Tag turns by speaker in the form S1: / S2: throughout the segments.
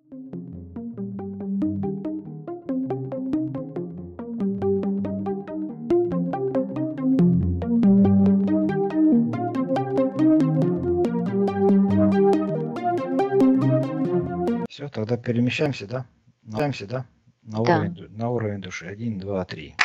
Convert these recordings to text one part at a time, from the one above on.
S1: Все, тогда перемещаемся, да? Перемещаемся, да?
S2: Да.
S1: На уровень души. 1, 2, 3.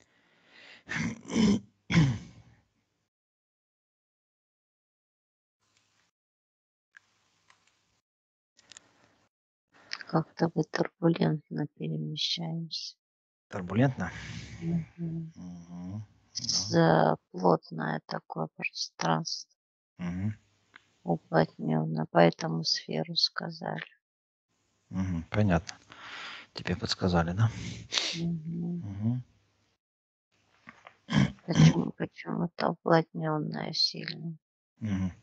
S2: Как-то вы турбулентно перемещаемся.
S1: Турбулентно?
S2: Мгм.
S1: Мгм.
S2: Плотное такое пространство,
S1: Мгм.
S2: уплотненно, поэтому сферу сказали.
S1: Мгм. Понятно. Тебе подсказали, да?
S2: Мгм.
S1: Мгм.
S2: Почему-то уплотненное сильно.
S1: Мгм.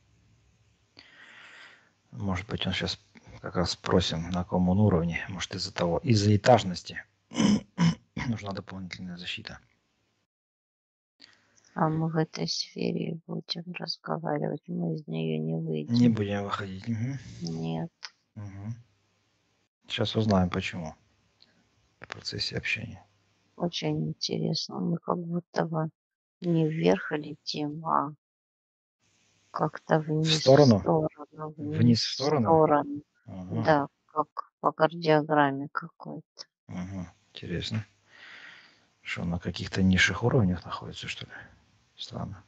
S1: Может быть, он сейчас как раз спросим, на каком он уровне. Может, из-за этажности нужна дополнительная защита.
S2: А мы в этой сфере будем разговаривать, мы из нее не
S1: Не
S2: выйдем.
S1: будем выходить. Мгм.
S2: Нет,
S1: Мгм. Сейчас узнаем, почему в процессе общения.
S2: очень интересно. Мы как будто бы не вверх летим, а как-то
S1: В
S2: вниз в
S1: сторону?
S2: сторону,
S1: Вниз
S2: вниз
S1: в
S2: в
S1: сторону?
S2: сторону.
S1: Ага.
S2: Да, как по кардиограмме какой-то.
S1: Ага. Интересно. Что, на каких-то низших уровнях находится, что ли? Странно.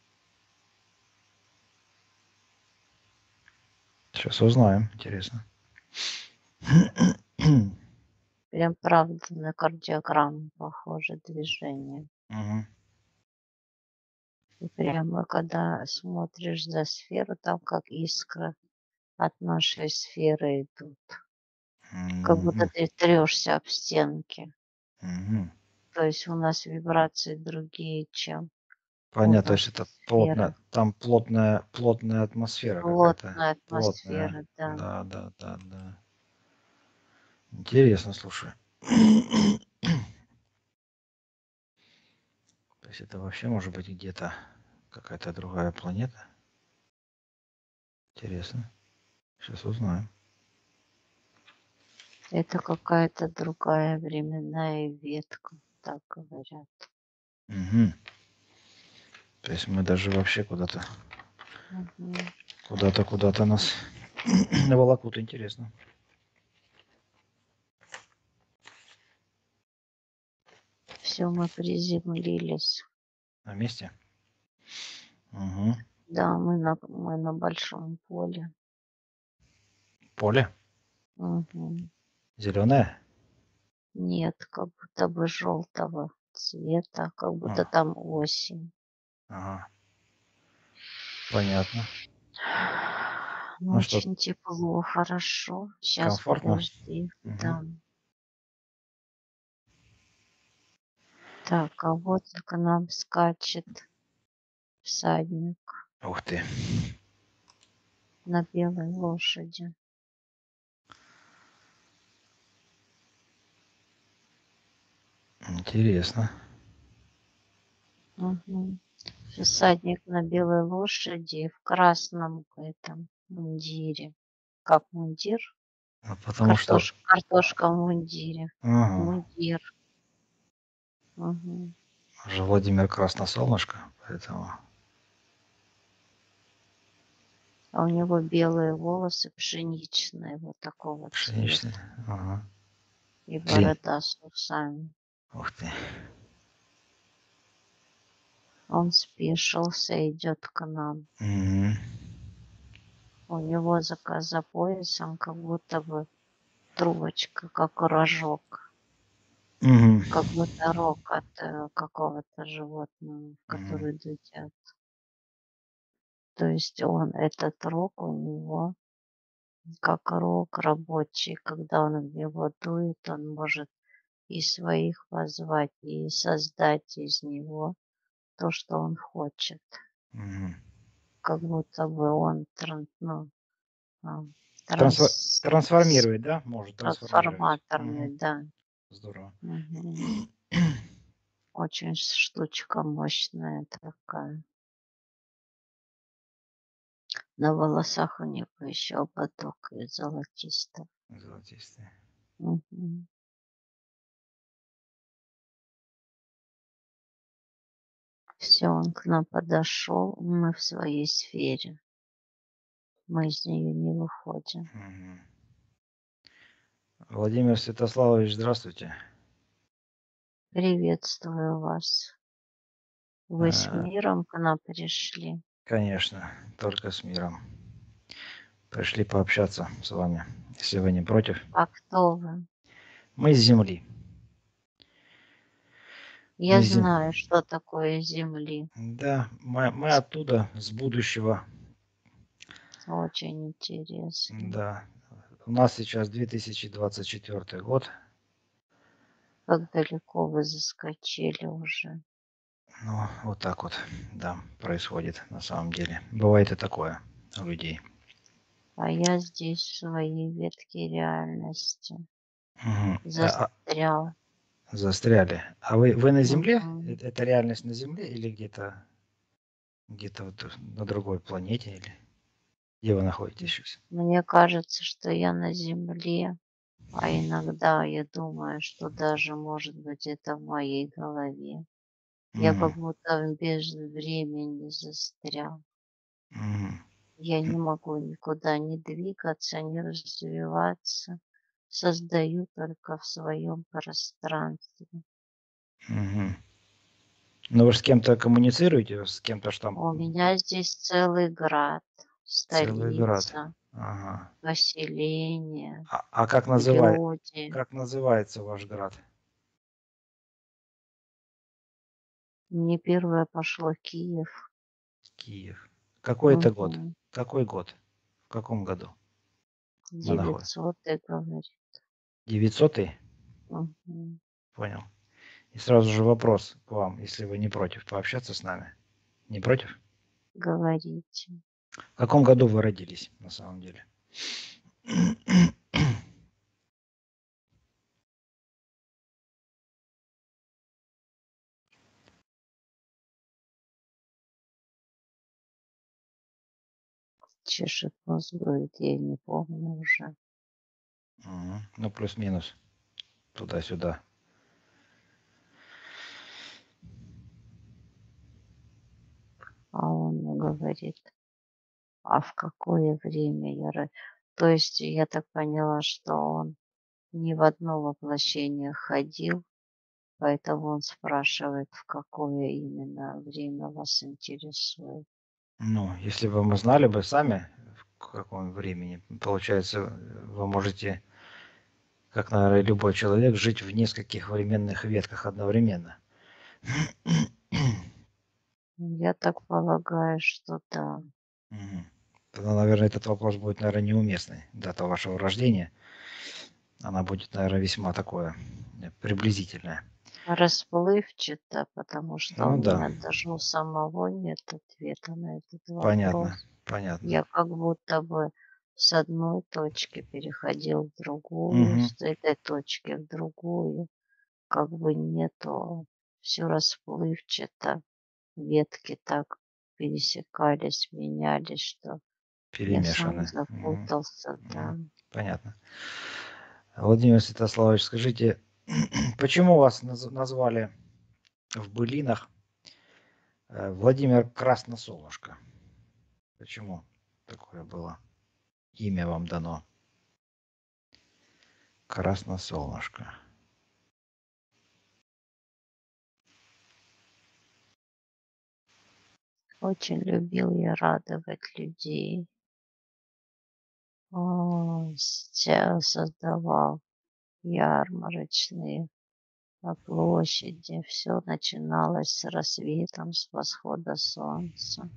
S1: Сейчас узнаем. Интересно.
S2: Прям правда на кардиограмму похоже движение.
S1: Мгм.
S2: И прямо когда смотришь за сферу, там как искра от нашей сферы идут. Как будто
S1: Мгм.
S2: ты трешься об стенки.
S1: Мгм.
S2: То есть у нас вибрации другие, чем у
S1: Понятно, то есть
S2: нашей
S1: это
S2: сферы.
S1: там плотная атмосфера какая-то.
S2: Плотная
S1: Плотная.
S2: атмосфера, да.
S1: Да, да, да, да. Интересно, слушай. То есть это вообще может быть где-то какая-то другая планета? Интересно. Сейчас узнаем.
S2: Это какая-то другая временная ветка, так говорят.
S1: Мгм. То есть мы даже вообще
S2: Мгм.
S1: куда-то нас волокут. Интересно.
S2: Все, мы приземлились.
S1: На месте? Угу.
S2: Да, мы на большом поле.
S1: Поле?
S2: Мгм.
S1: Зеленое?
S2: Нет, как будто бы желтого цвета, как будто
S1: А,
S2: там осень.
S1: ага. Понятно.
S2: Ну,
S1: Ну что,
S2: очень тепло, хорошо. Сейчас,
S1: комфортно?
S2: подожди.
S1: Угу.
S2: Да. Так, а вот к нам скачет всадник
S1: Ух ты.
S2: на белой лошади.
S1: Интересно.
S2: Мгм. Всадник на белой лошади в красном этом мундире. Как мундир?
S1: Ну, потому что...
S2: Картошка в мундире.
S1: Ага.
S2: Мундир. Мгм.
S1: Уже Владимир Красносолнышко, поэтому
S2: А у него белые волосы пшеничные, вот такого
S1: пшеничный.
S2: цвета.
S1: Ага.
S2: И
S1: Длин.
S2: борода с усами.
S1: Ух ты.
S2: Он спешился, идет к нам.
S1: Мгм.
S2: У него за поясом как будто бы трубочка, как рожок.
S1: Мгм.
S2: Как будто рог от какого-то животного, в
S1: Мгм.
S2: который дудят. То есть этот рог у него как рог рабочий. Когда он в него дует, он может и своих позвать, и создать из него то, что он хочет.
S1: Мгм.
S2: Как будто бы он а,
S1: Трансфо-
S2: транс,
S1: Трансформирует, да? Может трансформировать.
S2: трансформаторный,
S1: Мгм.
S2: да.
S1: Здорово.
S2: Мгм. Очень штучка мощная такая. На волосах у него еще ободок из золотистого.
S1: Золотистые.
S2: Мгм. Все, он к нам подошел, мы в своей сфере, мы из нее не выходим.
S1: Мгм. Владимир Святославович, здравствуйте.
S2: Приветствую вас. Вы с
S1: Э,
S2: миром к нам пришли?
S1: Конечно, только с миром. Пришли пообщаться с вами, если вы не против.
S2: А кто вы?
S1: Мы с Земли.
S2: Я
S1: Мы с Зем-
S2: знаю, что такое Земли.
S1: Да, мы оттуда, с будущего.
S2: Очень интересно.
S1: Да. У нас сейчас 2024 год.
S2: Как далеко вы заскочили уже.
S1: Ну, вот так вот, да, происходит на самом деле. Бывает и такое у людей.
S2: А я здесь в своей ветке реальности.
S1: Мгм.
S2: Застрял.
S1: Застряли. А вы на Земле?
S2: Мгм.
S1: Это реальность на Земле или где-то вот на другой планете или где вы находитесь сейчас?
S2: Мне кажется, что я на Земле, а иногда я думаю, что даже, может быть, это в моей голове. Я как
S1: Мгм.
S2: будто в безвремени застрял.
S1: Мгм.
S2: Я не могу никуда ни двигаться, ни развиваться. Создаю только в своем пространстве.
S1: Мгм. Ну, вы ж с кем-то коммуницируете, с кем-то ж там
S2: У меня здесь целый град,
S1: целый град.
S2: столица,
S1: Ага.
S2: поселение,
S1: А
S2: люди.
S1: как называется ваш град?
S2: Мне первое пошло Киев.
S1: Киев. Какой это год?
S2: Мгм.
S1: Какой год? В каком году мы находимся?
S2: 900, говорит.
S1: 900-й?
S2: Мгм.
S1: Понял. И сразу же вопрос к вам, если вы не против пообщаться с нами. Не против?
S2: Говорите.
S1: В каком году вы родились, на самом деле?
S2: Чешет нос, говорит, я не помню уже.
S1: Мгм. Ну, плюс-минус. Туда-сюда.
S2: А он говорит, а в какое время То есть я так поняла, что он не в одно воплощение ходил, поэтому он спрашивает, в какое именно время вас интересует.
S1: Ну, если бы мы знали бы сами, в каком времени, получается, вы можете, как, наверное, любой человек, жить в нескольких временных ветках одновременно.
S2: Я так полагаю, что да.
S1: Мгм. Тогда, наверное, этот вопрос будет, наверное, неуместный. Дата вашего рождения, она будет, наверное, весьма такое приблизительное.
S2: Расплывчато, потому что у
S1: Ну да,
S2: меня даже у самого нет ответа на этот
S1: понятно,
S2: вопрос.
S1: понятно.
S2: Я как будто бы с одной точки переходил в другую,
S1: Мгм.
S2: с этой точки в другую. Как бы нету, все расплывчато. Ветки так пересекались, менялись, что я сам
S1: Перемешаны. Мгм.
S2: запутался, да.
S1: Мгм. Понятно. Владимир Святославович, скажите, почему вас назвали в былинах Владимир Красносолнышко? Почему такое было имя вам дано? Красносолнышко.
S2: Очень любил я радовать людей. Создавал ярмарочные на площади. Все начиналось с рассветом, с восхода солнца.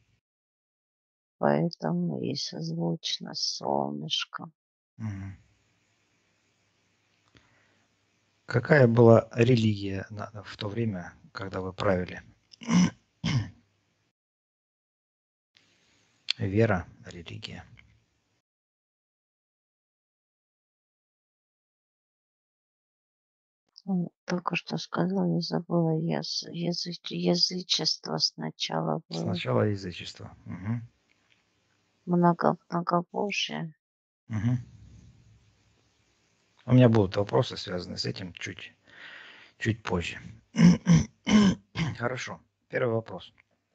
S2: Поэтому и созвучно с солнышком.
S1: Мгм. Какая была религия в то время, когда вы правили? Вера, религия.
S2: Он только что сказал, я забыла, язычество сначала было.
S1: Сначала язычество. Мгм.
S2: Многобожие.
S1: Мгм. У меня будут вопросы, связанные с этим, чуть позже. Хорошо. Первый вопрос.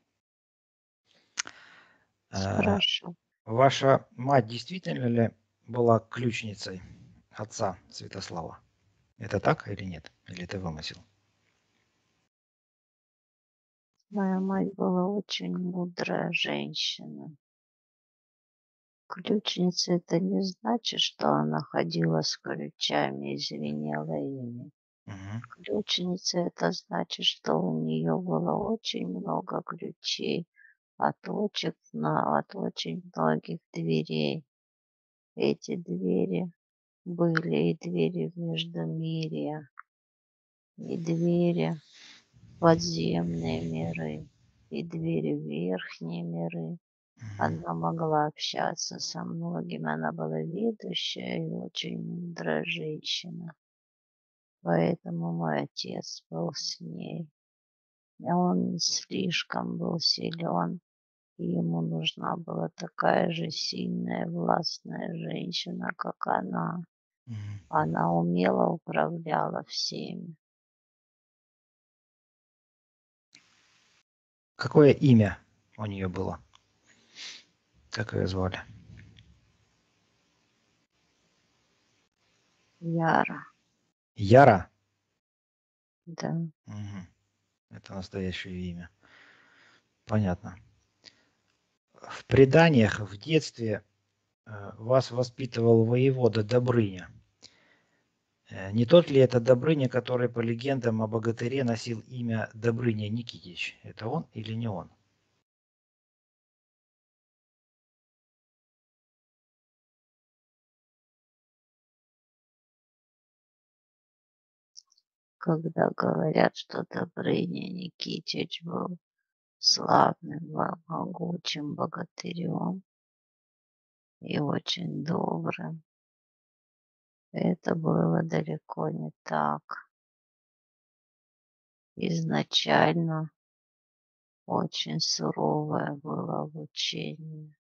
S2: Спрашиваю.
S1: Ваша мать действительно ли была ключницей отца Святослава? Это так или нет? Или это вымысел?
S2: Моя мать была очень мудрая женщина. Ключница — это не значит, что она ходила с ключами и звенела ими.
S1: Мгм.
S2: Ключница — это значит, что у нее было очень много ключей от очень многих дверей. Эти двери были и двери в Междумирье, и двери в подземные миры, и двери в верхние миры.
S1: Мгм.
S2: Она могла общаться со многими, она была ведущая и очень мудрая женщина. Поэтому мой отец был с ней. И он слишком был силен, и ему нужна была такая же сильная, властная женщина, как она.
S1: Мгм.
S2: Она умело управляла всеми.
S1: Какое имя у нее было? Как ее звали?
S2: Яра,
S1: Яра?
S2: да.
S1: Мгм. Это настоящее имя. Понятно. В преданиях в детстве вас воспитывал воевода Добрыня. Не тот ли это Добрыня, который, по легендам о богатыре, носил имя Добрыня Никитич? Это он или не он?
S2: Когда говорят, что Добрыня Никитич был славным, могучим богатырем и очень добрым, это было далеко не так. Изначально очень суровое было обучение.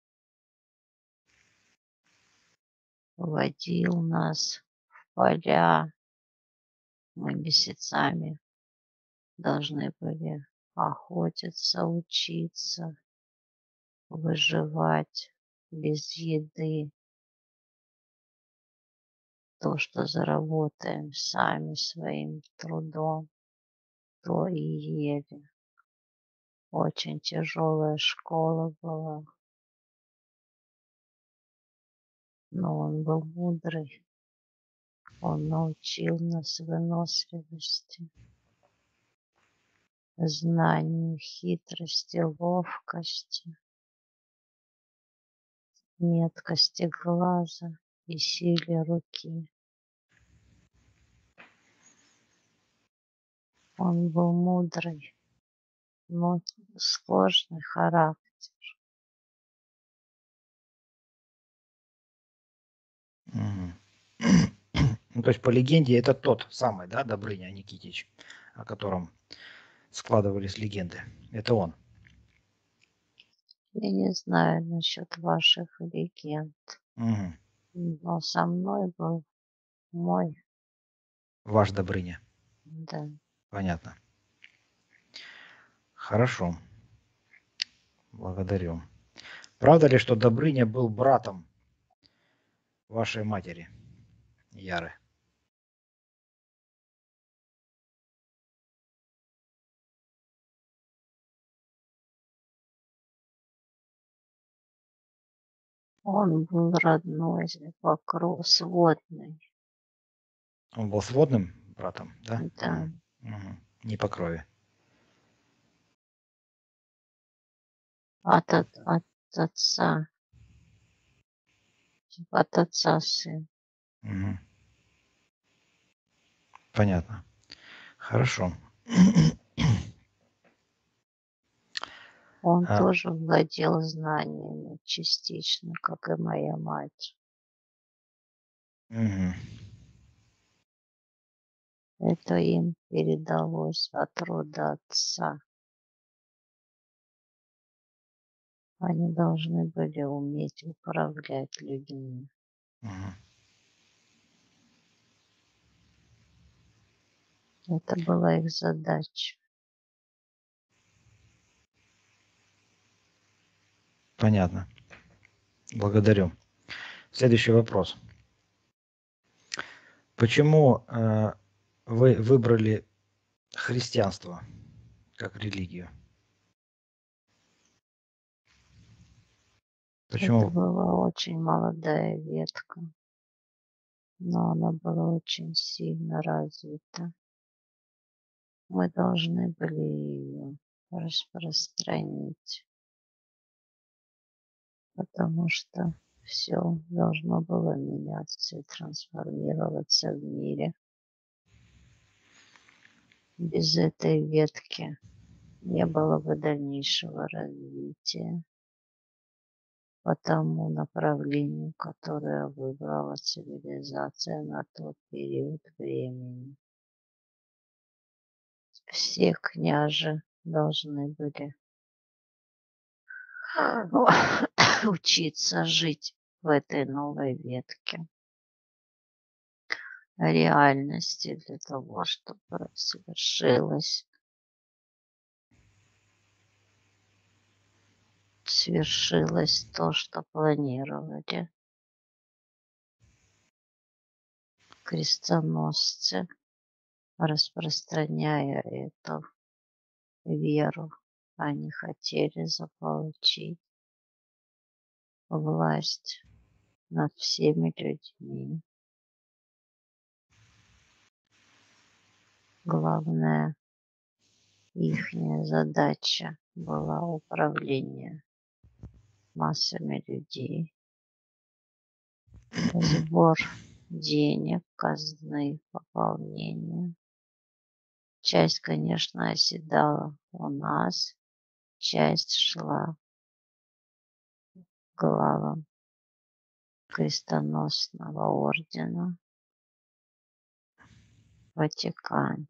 S2: Водил нас в поля. Мы месяцами должны были охотиться, учиться, выживать без еды. То, что заработаем сами своим трудом, то и ели. Очень тяжелая школа была, но он был мудрый. Он научил нас выносливости, знанию, хитрости, ловкости, меткости глаза и силе руки. Он был мудрый, но сложный характер.
S1: Мгм. Ну, то есть, по легенде, это тот самый, да, Добрыня Никитич, о котором складывались легенды. Это он.
S2: Я не знаю насчет ваших легенд,
S1: Мгм.
S2: но со мной был мой,
S1: Ваш Добрыня.
S2: да.
S1: Понятно. Хорошо. Благодарю. Правда ли, что Добрыня был братом вашей матери, Яры?
S2: Он был родной, сводный,
S1: Он был сводным братом, да?
S2: да,
S1: Мгм. Не по крови.
S2: от отца, от отца сын.
S1: Мгм. Понятно. Хорошо.
S2: Он
S1: А,
S2: тоже владел знаниями частично, как и моя мать.
S1: мгм.
S2: Это им передалось от рода отца. Они должны были уметь управлять людьми.
S1: Мгм.
S2: Это была их задача.
S1: Понятно. Благодарю. Следующий вопрос. Почему вы выбрали христианство как религию?
S2: Это
S1: Почему?
S2: была очень молодая ветка, но она была очень сильно развита. Мы должны были ее распространить, потому что все должно было меняться и трансформироваться в мире. Без этой ветки не было бы дальнейшего развития по тому направлению, которое выбрала цивилизация на тот период времени. Все княжи должны были учиться жить в этой новой ветке реальности для того, чтобы свершилось то, что планировали крестоносцы, распространяя эту веру. Они хотели заполучить власть над всеми людьми. Главная ихняя задача была управление массами людей, сбор денег, казны, пополнение. Часть, конечно, оседала у нас, часть шла главам крестоносного ордена, Ватикан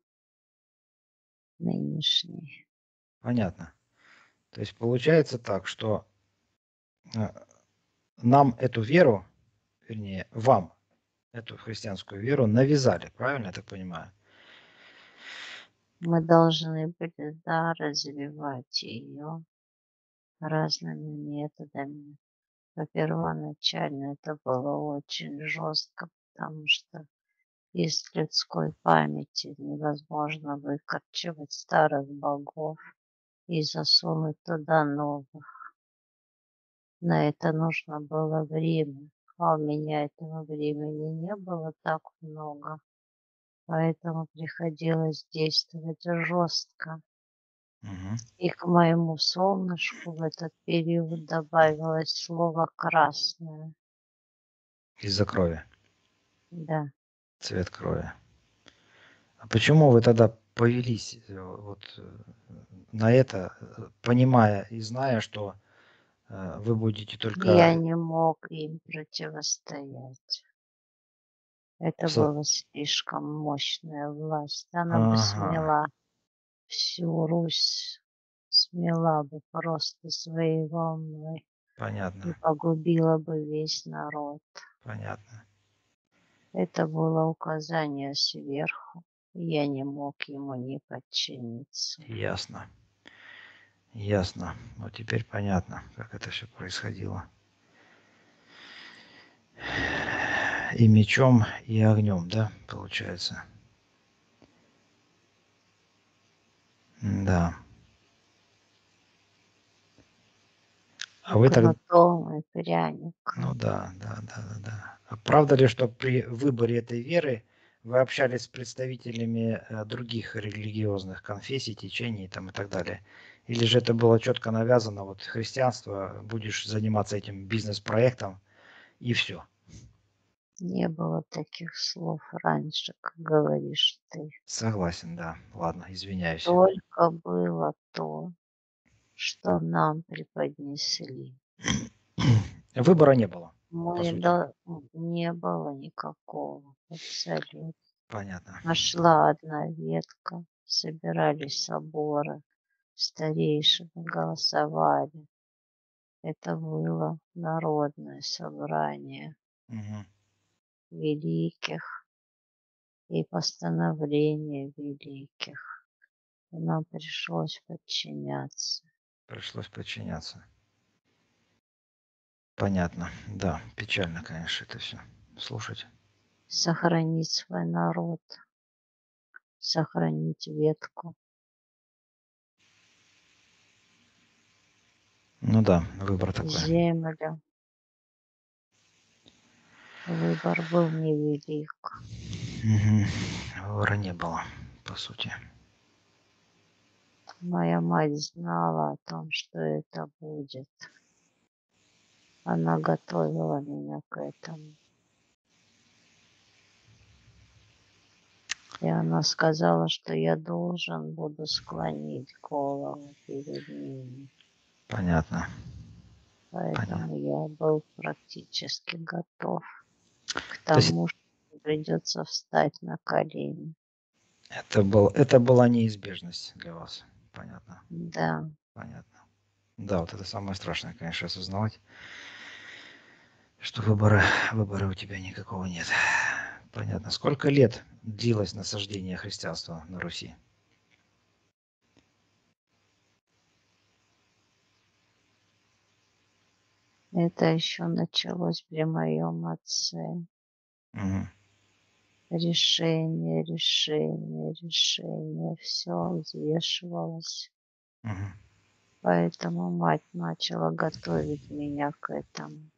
S2: нынешний.
S1: Понятно. То есть получается так, что э, нам эту веру, вернее, вам эту христианскую веру навязали, правильно я так понимаю?
S2: Мы должны были, да, развивать ее разными методами. Первоначально это было очень жестко, потому что из людской памяти невозможно выкорчевать старых богов и засунуть туда новых. На это нужно было время, а у меня этого времени не было так много, поэтому приходилось действовать жестко.
S1: Мгм.
S2: И к моему солнышку в этот период добавилось слово «красное».
S1: Из-за крови,
S2: Да,
S1: цвет крови. А почему вы тогда повелись на это, понимая и зная, что вы будете
S2: я
S1: только
S2: не мог им противостоять. Это
S1: со-
S2: была слишком мощная власть. Она бы
S1: Ага,
S2: смела всю Русь, смела бы просто своей волной и
S1: понятно,
S2: погубила бы весь народ.
S1: понятно.
S2: Это было указание сверху. Я не мог ему не подчиниться.
S1: Ясно, ясно. Вот теперь понятно, как это все происходило. И мечом, и огнем, да, получается? Да. А вы так,
S2: Кнутом и пряник.
S1: ну да, да, да, да, да. А правда ли, что при выборе этой веры вы общались с представителями других религиозных конфессий, течений там и так далее? Или же это было четко навязано, вот христианство, будешь заниматься этим бизнес-проектом и все?
S2: Не было таких слов раньше, как говоришь ты.
S1: Согласен, да. Ладно, извиняюсь.
S2: Только было то, что нам преподнесли.
S1: Выбора не было, по
S2: Мы
S1: сути.
S2: не было никакого абсолютно.
S1: Понятно.
S2: Нашла одна ветка, собирались соборы, старейшины голосовали. Это было народное собрание
S1: Мгм.
S2: великих и постановления великих. И нам пришлось подчиняться.
S1: Пришлось подчиняться. Понятно. Да, печально, конечно, это все слушать.
S2: Сохранить свой народ, сохранить ветку.
S1: Ну да, выбор такой.
S2: Землю. Выбор был невелик.
S1: Выбора не было, по сути.
S2: Моя мать знала о том, что это будет. Она готовила меня к этому. И она сказала, что я должен буду склонить голову перед ними.
S1: Понятно.
S2: Поэтому я был практически готов к
S1: То есть
S2: тому, что придется встать на колени.
S1: это была неизбежность для вас. Понятно.
S2: Да,
S1: Понятно. Да, вот это самое страшное, конечно, осознавать, что выбора у тебя никакого нет. Понятно. Сколько лет длилось насаждение христианства на Руси?
S2: это еще началось при моем отце.
S1: Мгм.
S2: Решение, решение, решение. Все взвешивалось.
S1: Мгм.
S2: Поэтому мать начала готовить меня к этому.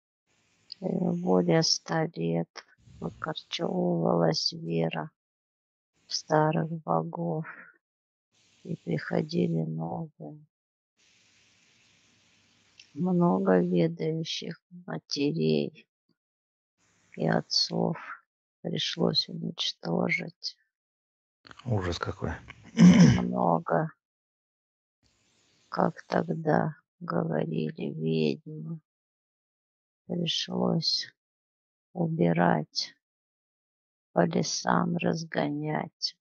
S2: Более 100 лет выкорчевывалась вера в старых богов, и приходили новые. Много ведающих матерей и отцов пришлось уничтожить.
S1: Ужас какой.
S2: Много, как тогда говорили, ведьмы пришлось убирать, по лесам разгонять.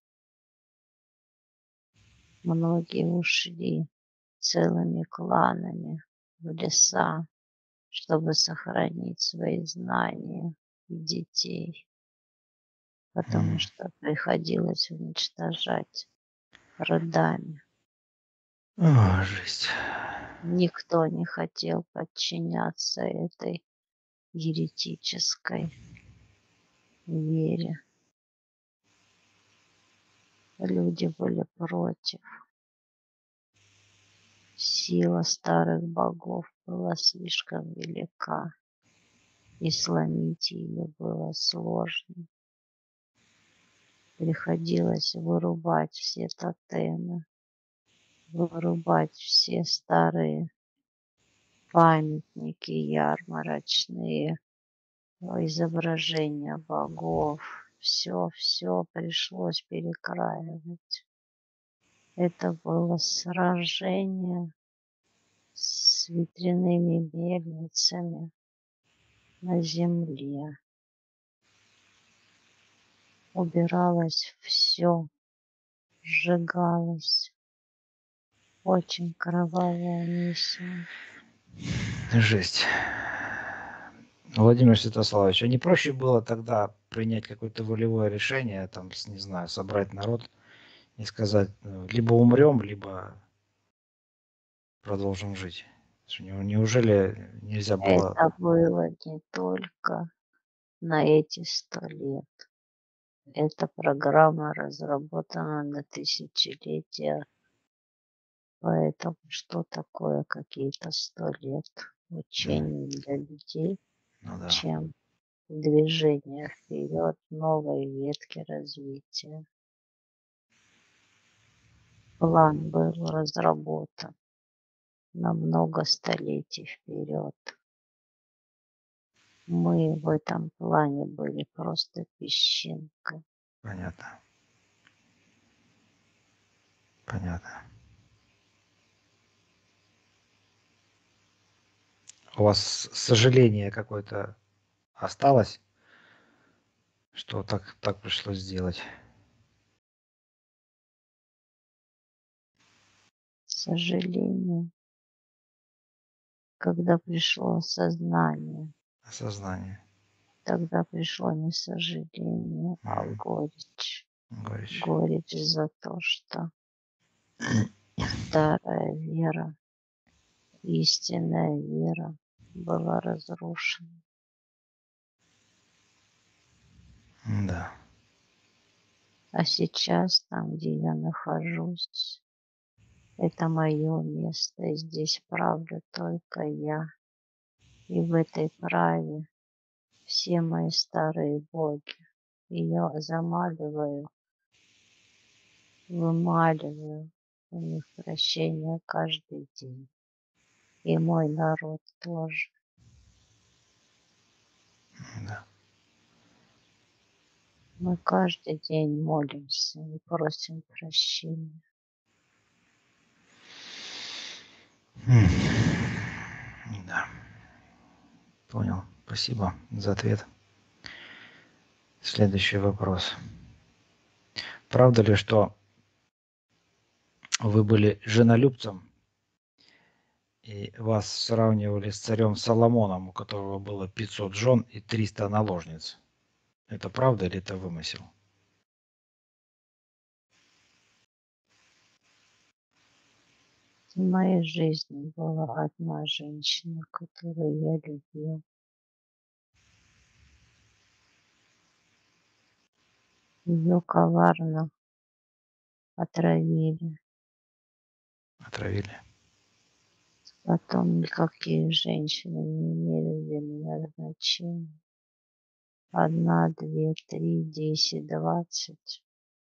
S2: Многие ушли целыми кланами в леса, чтобы сохранить свои знания и детей, потому
S1: Мгм.
S2: что приходилось уничтожать родами.
S1: О, жесть.
S2: Никто не хотел подчиняться этой еретической вере. Люди были против. Сила старых богов была слишком велика, и сломить ее было сложно. Приходилось вырубать все тотемы, вырубать все старые памятники ярмарочные, изображения богов. Все пришлось перекраивать. Это было сражение с ветряными мельницами на земле. Убиралось все, сжигалось. Очень кровавая миссия.
S1: Жесть. Владимир Святославович, а не проще было тогда принять какое-то волевое решение, там, не знаю, собрать народ и сказать, либо умрем, либо продолжим жить? Неужели нельзя было...
S2: Это было не только на эти 100 лет. Эта программа разработана на тысячелетия, поэтому что такое какие-то 100 лет учений для людей,
S1: Ну да,
S2: чем движение вперед новой ветки развития. План был разработан на много столетий вперед. Мы в этом плане были просто песчинкой.
S1: понятно. Понятно. У вас сожаление какое-то осталось, что так пришлось сделать?
S2: К сожалению, когда пришло осознание
S1: Осознание.
S2: тогда пришло не сожаление, а
S1: Мгм.
S2: горечь.
S1: Горечь.
S2: Горечь за то, что старая вера, истинная вера была разрушена.
S1: Да.
S2: А сейчас, там, где я нахожусь, это мое место, и здесь правлю только я. И в этой праве все мои старые боги. И я замаливаю, вымаливаю у них прощение каждый день. И мой народ тоже.
S1: Да.
S2: Мы каждый день молимся и просим прощения.
S1: Да. Понял. Спасибо за ответ. Следующий вопрос. Правда ли, что вы были женолюбцем и вас сравнивали с царем Соломоном, у которого было 500 жен и 300 наложниц? Это правда или это вымысел?
S2: В моей жизни была одна женщина, которую я любил. Ее коварно отравили.
S1: Отравили?
S2: Потом никакие женщины не имели для меня значения. 1, 2, 3, 10, 20.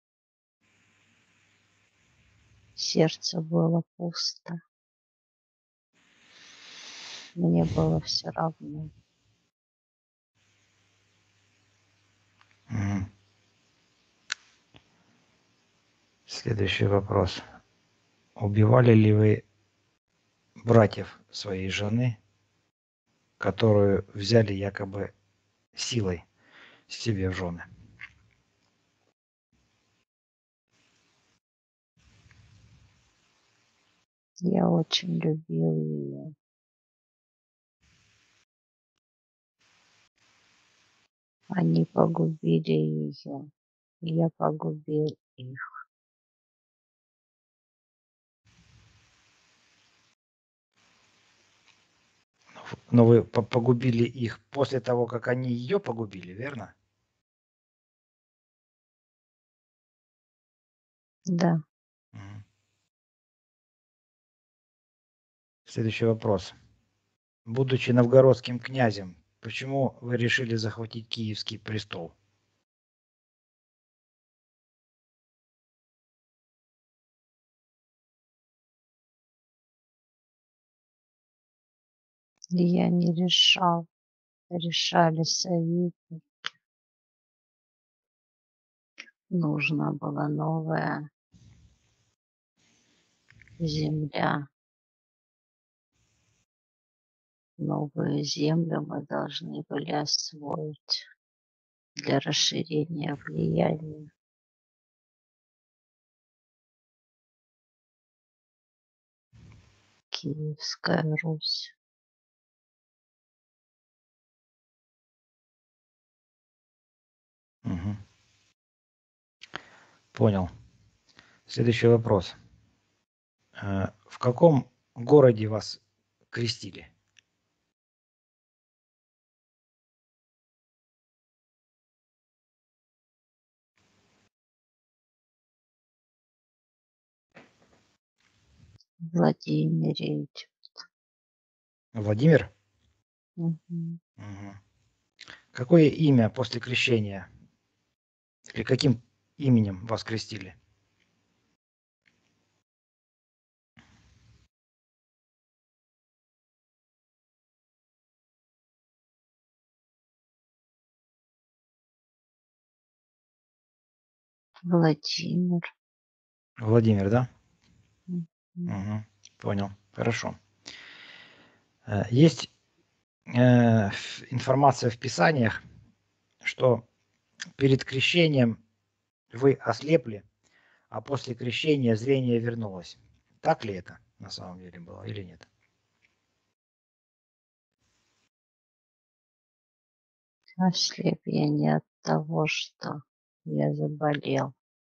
S2: Сердце было пусто. Мне было все равно.
S1: Мгм. Следующий вопрос. Убивали ли вы братьев своей жены, которую взяли якобы силой себе в жены?
S2: Я очень любил ее. Они погубили ее. Я погубил их.
S1: Но вы погубили их после того, как они ее погубили, верно?
S2: Да,
S1: Мгм. Следующий вопрос. Будучи новгородским князем, почему вы решили захватить Киевский престол?
S2: я не решал. Решали советы. Нужна была новая земля. Новую землю мы должны были освоить для расширения влияния. Киевская Русь.
S1: Мгм. Понял. Следующий вопрос. В каком городе вас крестили?
S2: Владимире.
S1: Владимир?
S2: Мгм.
S1: Мгм. Какое имя после крещения? Или каким именем вас крестили?
S2: Владимир.
S1: Владимир, да?
S2: Мгм.
S1: Мгм. Понял. Хорошо. Есть информация в Писаниях, что перед крещением вы ослепли, а после крещения зрение вернулось. Так ли это на самом деле было или нет?
S2: Ослеп я не от того, что я заболел.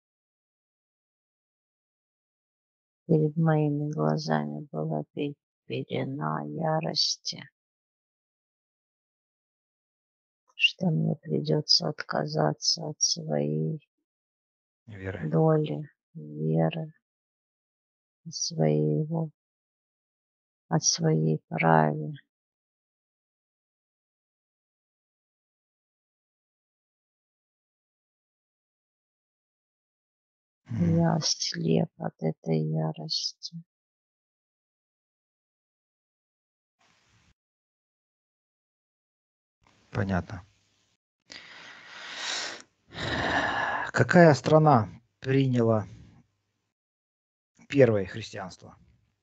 S2: Перед моими глазами была пелена ярости, что мне придется отказаться от своей
S1: Веры.
S2: доли, веры, своего, от своей праве. Я ослеп от этой ярости.
S1: Понятно. Какая страна приняла первое христианство?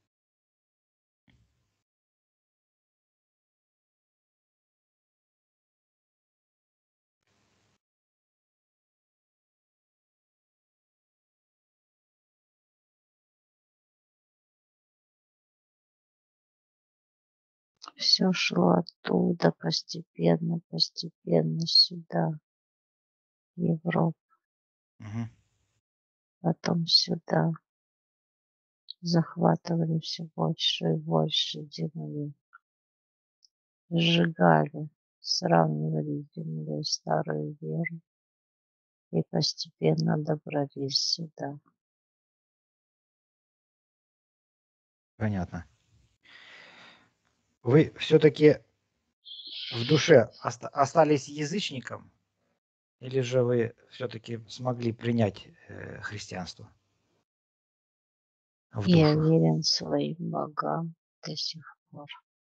S2: Все шло оттуда постепенно, постепенно сюда, в Европу,
S1: Мгм.
S2: потом сюда. Захватывали все больше и больше земли. Сжигали, сравнивали с землей старую веру и постепенно добрались сюда.
S1: Понятно. Вы все-таки в душе остались язычником, или же вы все-таки смогли принять христианство в
S2: Я
S1: душу?
S2: верен своим богам до сих пор.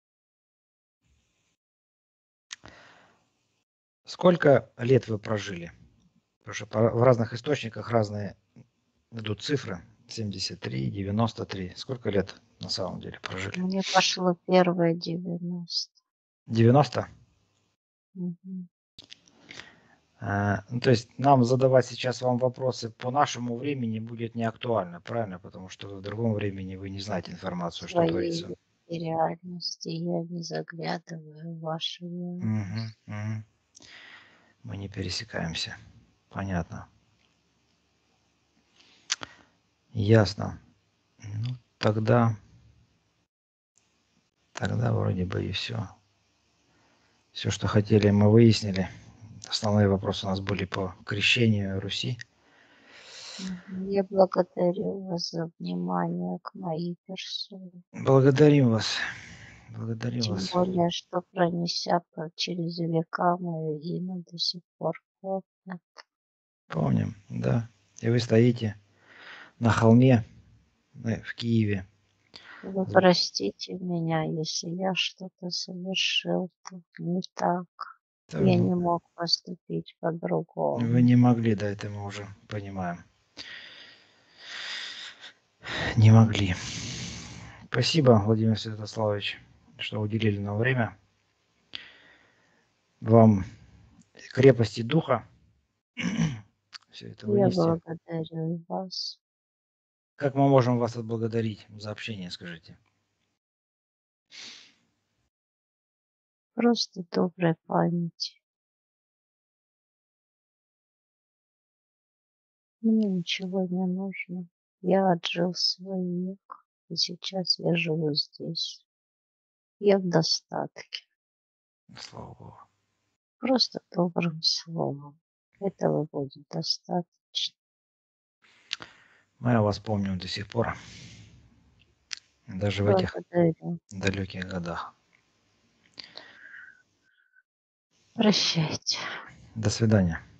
S1: Сколько лет вы прожили? Потому что в разных источниках разные идут цифры. 73, 93. Сколько лет на самом деле прожили?
S2: Мне пошло первое 90.
S1: 90?
S2: Мгм.
S1: Ну, то есть нам задавать сейчас вам вопросы по нашему времени будет не актуально, правильно? Потому что в другом времени вы не знаете
S2: В
S1: информацию, что
S2: своей
S1: творится.
S2: реальности я не заглядываю в вашу
S1: Мгм,
S2: реальность.
S1: мгм. Мы не пересекаемся. Понятно. Ясно. Ну, тогда вроде бы и все. Все, что хотели, мы выяснили. Основные вопросы у нас были по крещению Руси.
S2: Я благодарю вас за внимание к моей персоне.
S1: Благодарим вас. Благодарю
S2: Тем
S1: вас.
S2: более, что через века мое имя до сих пор помнят.
S1: Помним, да. И вы стоите на холме в Киеве.
S2: Вы простите меня, если я что-то совершил тут не так.
S1: Это
S2: Я не мог поступить
S1: Вы
S2: по-другому.
S1: не могли, да, это мы уже понимаем. Не могли. Спасибо, Владимир Святославович, что уделили нам время. Вам крепости духа все это
S2: Я
S1: вынести.
S2: благодарю вас.
S1: Как мы можем вас отблагодарить за общение, скажите?
S2: Просто доброй памяти. Мне ничего не нужно. Я отжил свой век, и сейчас я живу здесь. Я в достатке.
S1: Слава Богу.
S2: Просто добрым словом. Этого будет достаточно.
S1: Мы о вас помним до сих пор, даже в этих
S2: Благодарю.
S1: далеких годах.
S2: Прощайте.
S1: До свидания.